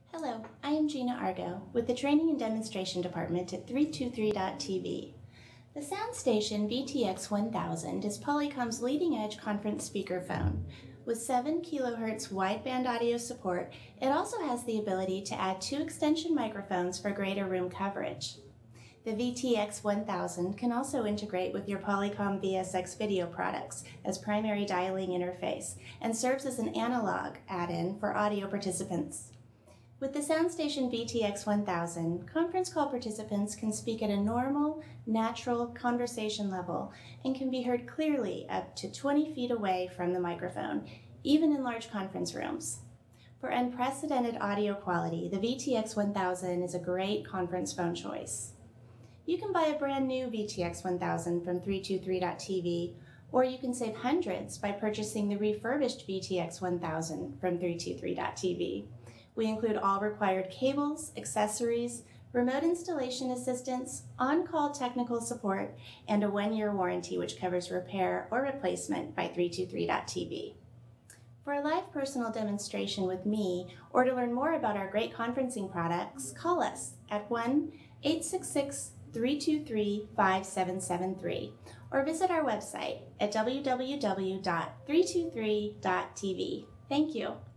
Hello, I am Gina Argo with the Training and Demonstration Department at 323.tv. The SoundStation VTX1000 is Polycom's leading-edge conference speakerphone. With 7 kHz wideband audio support, it also has the ability to add 2 extension microphones for greater room coverage. The VTX1000 can also integrate with your Polycom VSX video products as primary dialing interface and serves as an analog add-in for audio participants. With the SoundStation VTX1000, conference call participants can speak at a normal, natural conversation level and can be heard clearly up to 20 feet away from the microphone, even in large conference rooms. For unprecedented audio quality, the VTX1000 is a great conference phone choice. You can buy a brand new VTX1000 from 323.tv, or you can save hundreds by purchasing the refurbished VTX1000 from 323.tv. We include all required cables, accessories, remote installation assistance, on-call technical support, and a 1-year warranty which covers repair or replacement by 323.tv. For a live personal demonstration with me, or to learn more about our great conferencing products, call us at 1-866-323-5773 or visit our website at www.323.tv. Thank you.